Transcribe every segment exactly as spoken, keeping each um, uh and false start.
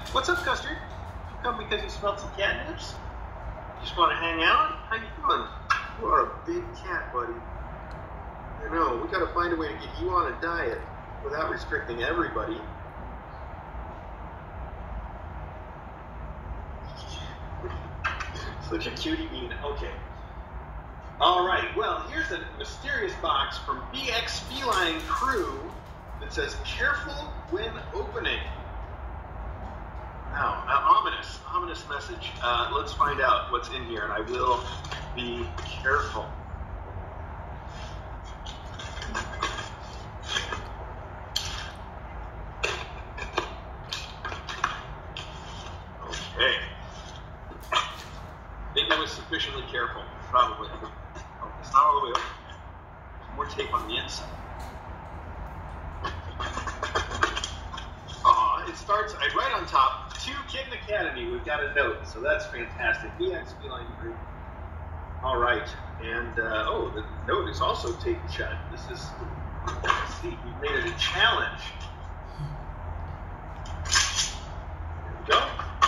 What's up, Custard? You come because you smelled some catnips? Just want to hang out? How you doing? You are a big cat, buddy. I know, we gotta find a way to get you on a diet without restricting everybody. Such a cutie bean. Okay. Alright, well, here's a mysterious box from BxFelineCrew that says, careful when opening. Wow, uh, ominous, ominous message. Uh, let's find out what's in here, and I will be careful. Okay. I think I was sufficiently careful, probably. Oh, it's not all the way open. There's more tape on the inside. Aw, it starts right on top. To Kitten Academy, we've got a note, so that's fantastic. BxFelineCrew. All right, and uh, oh, the note is also taped shut. This is, let's see, we've made it a challenge. There we go.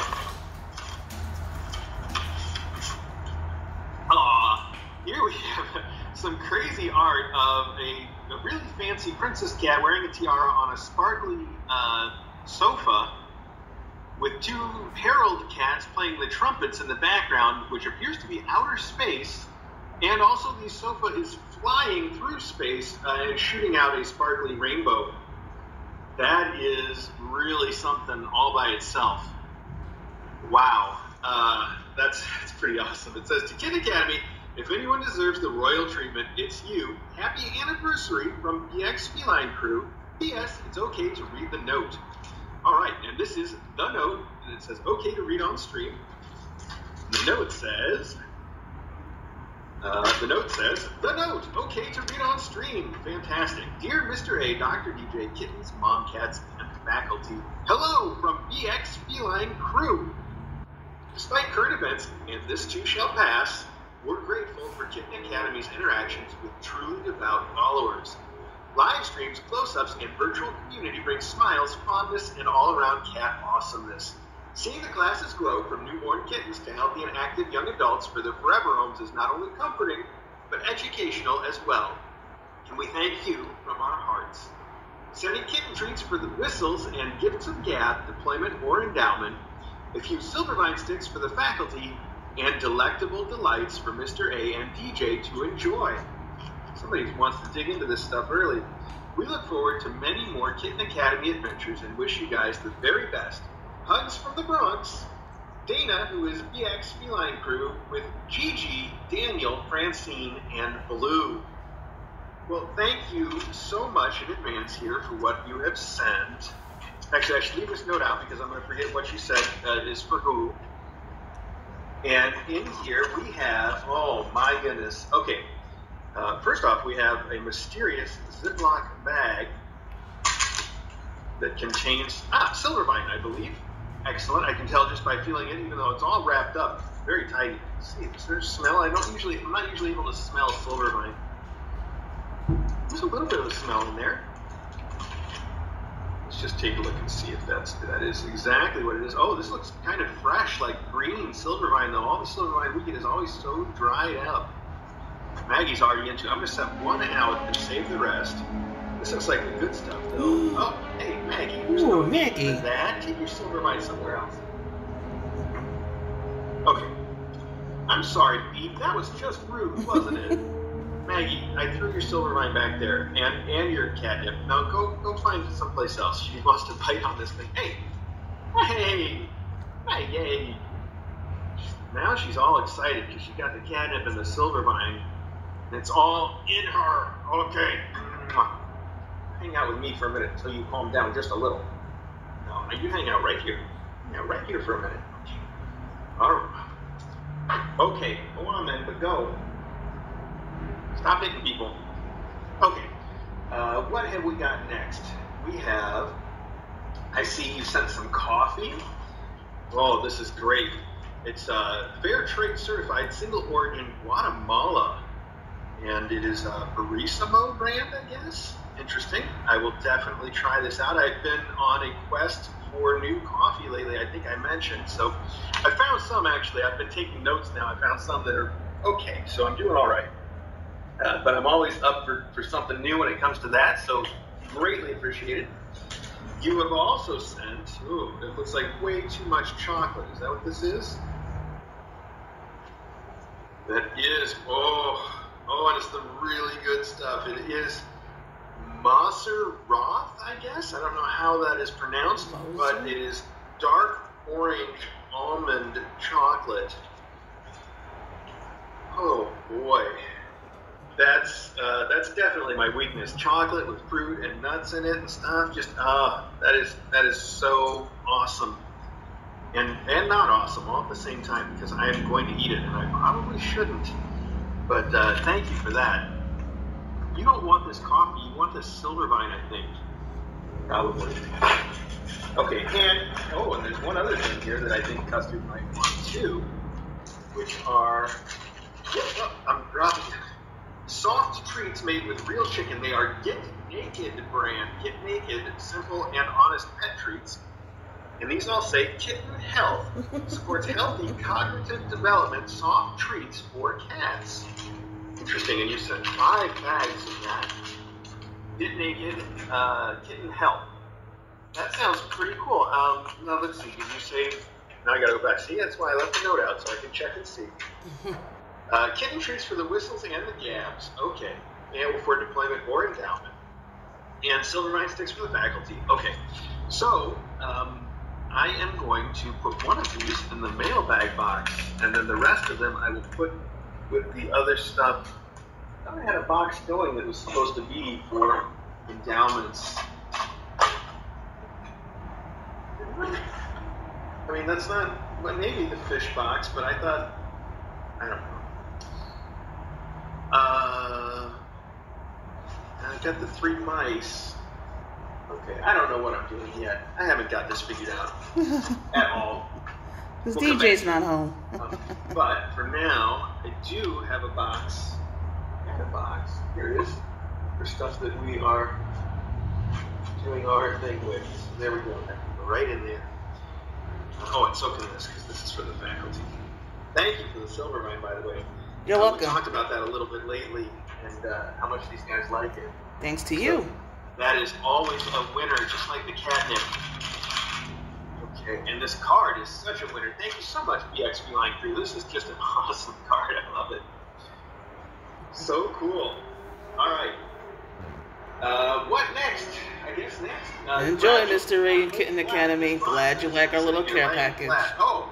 Aw, here we have some crazy art of a, a really fancy princess cat wearing a tiara on a sparkly uh, sofa, with two herald cats playing the trumpets in the background, which appears to be outer space, and also the sofa is flying through space uh, and shooting out a sparkly rainbow. That is really something all by itself. Wow, uh, that's, that's pretty awesome. It says, to Kitten Academy, if anyone deserves the royal treatment, it's you. Happy anniversary from BxFelineCrew. P S. It's okay to read the note. All right, and this is the note, and it says, okay to read on stream. The note says, uh, the note says, the note, okay to read on stream. Fantastic. Dear Mister A, Doctor D J, kittens, mom, cats, and faculty. Hello from BxFelineCrew. Despite current events, and this too shall pass, we're grateful for Kitten Academy's interactions with truly devout followers. Live streams, close-ups, and virtual community bring smiles, fondness, and all-around cat awesomeness. Seeing the classes grow from newborn kittens to healthy and active young adults for their forever homes is not only comforting, but educational as well. And we thank you from our hearts. Sending kitten treats for the whistles and gifts of gab, deployment, or endowment, a few Silvervine sticks for the faculty, and delectable delights for Mister A and D J to enjoy. Somebody wants to dig into this stuff early. We look forward to many more Kitten Academy adventures and wish you guys the very best. Hugs from the Bronx. Dana, who is BxFelineCrew, with Gigi, Daniel, Francine, and Blue. Well, thank you so much in advance here for what you have sent. Actually, I should leave this note out because I'm going to forget what you said uh, is for who. And in here we have, oh my goodness. Okay. Uh, first off, we have a mysterious Ziploc bag that contains, ah, Silvervine, I believe. Excellent. I can tell just by feeling it, even though it's all wrapped up very tight. See, is there a smell? I don't usually, I'm not usually able to smell Silvervine. There's a little bit of a smell in there. Let's just take a look and see if that's, that is exactly what it is. Oh, this looks kind of fresh, like green Silvervine, though. All the Silvervine we get is always so dried up. Maggie's already into it. I'm going to set one out and save the rest. This looks like the good stuff, though. Oh, hey, Maggie. There's Ooh, no Maggie. need for that. Take your Silvervine somewhere else. Okay. I'm sorry, Pete. That was just rude, wasn't it? Maggie, I threw your Silvervine back there, and, and your catnip. Now go go find someplace else. She wants to bite on this thing. Hey! Hey! Hey, yay! Now she's all excited because she got the catnip and the Silvervine. It's all in her. Okay. Hang out with me for a minute until you calm down just a little. No, you hang out right here. Hang out right here for a minute. Okay. All right. Okay, go on then, but go. Stop hitting people. Okay. Uh, what have we got next? We have, I see you sent some coffee. Oh, this is great. It's uh, Fair Trade Certified, Single Origin Guatemala. And it is a Barissimo brand, I guess. interesting. I will definitely try this out. I've been on a quest for new coffee lately, I think I mentioned. So I found some, actually. I've been taking notes now. I found some that are okay, so I'm doing all right. Uh, but I'm always up for, for something new when it comes to that, so greatly appreciated. You have also sent, ooh, it looks like way too much chocolate. Is that what this is? That is, oh, oh, and it's the really good stuff. It is Moser Roth, I guess. I don't know how that is pronounced, but it is dark orange almond chocolate. Oh boy, that's uh, that's definitely my weakness. Chocolate with fruit and nuts in it and stuff. Just ah, that is that is so awesome, and and not awesome all at the same time, because I am going to eat it and I probably shouldn't. But uh, thank you for that. You don't want this coffee. You want this Silvervine, I think. Probably. Okay, and oh, and there's one other thing here that I think Custard might want too, which are. Oh, I'm dropping it. Soft treats made with real chicken. They are Get Naked brand. Get Naked, simple and honest pet treats. And these all say Kitten Health. Supports healthy cognitive development, soft treats for cats. Interesting, and you said five bags of that. Get Naked, uh, Kitten Health. That sounds pretty cool. Um, now let's see, did you say, now I gotta go back. See, that's why I left the note out, so I can check and see. Uh, kitten treats for the whistles and the gabs. Okay. And for deployment or endowment. And Silvervine sticks for the faculty. Okay. So, um, I am going to put one of these in the mailbag box, and then the rest of them I will put with the other stuff. I thought I had a box going that was supposed to be for endowments. I mean, that's not, well, maybe the fish box, but I thought, I don't know. Uh, I got the three mice. Okay, I don't know what I'm doing yet. I haven't got this figured out at all. Because we'll D J's not home. um, but for now, I do have a box. I have a box. Here it is. For stuff that we are doing our thing with. So there we go. That can go right in there. Oh, and so can this, because this is for the faculty. Thank you for the Silvervine, by the way. You're uh, welcome. We talked about that a little bit lately, and uh, how much these guys like it. Thanks to so you. That is always a winner, just like the catnip. Okay, and this card is such a winner. Thank you so much, BxFelineCrew. This is just an awesome card. I love it. So cool. All right. Uh, what next? I guess next. Uh, Enjoy, Mister Ray and Kitten Academy. Glad you like our little care package. Oh,